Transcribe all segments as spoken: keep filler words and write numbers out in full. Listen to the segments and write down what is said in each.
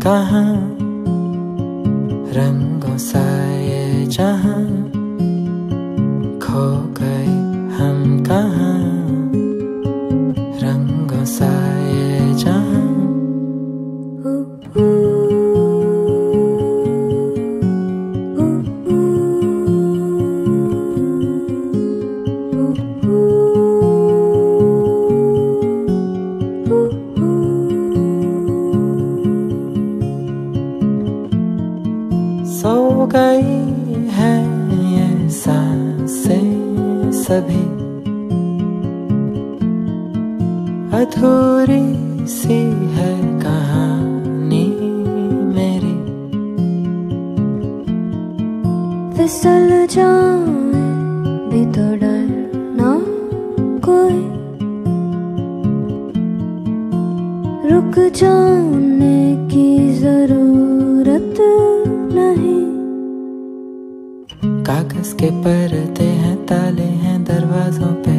कहाँ, रंगों सा ये जहां, खो गए हम कहाँ, रंगों सा ये जहां। सो गई है ये सांसें सभी, अधूरी सी है कहानी मेरी। फिसल जाए भी तो डर ना कोई, रुक जाने की जरूरत नहीं। कागज के पर्दे हैं, ताले हैं दरवाजों पे,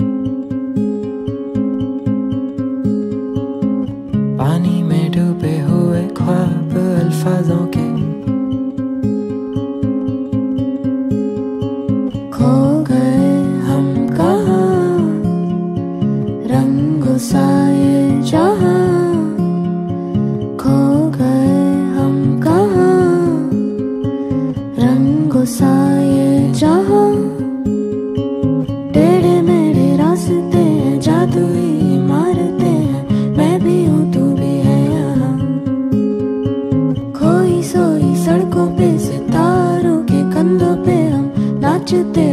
पानी में डूबे हुए ख्वाब अल्फाजों के। खो गए हम कहाँ, रंगों सा ये जहां, खो गए हम कहाँ, रंगों सा ये जहां। टेढ़े मेढ़े रास्ते हैं, जादुई इमारतें हैं, मैं भी हूँ तू भी है यहाँ। खोई सोई सड़कों पे सितारों के कंधों पे हम नाचते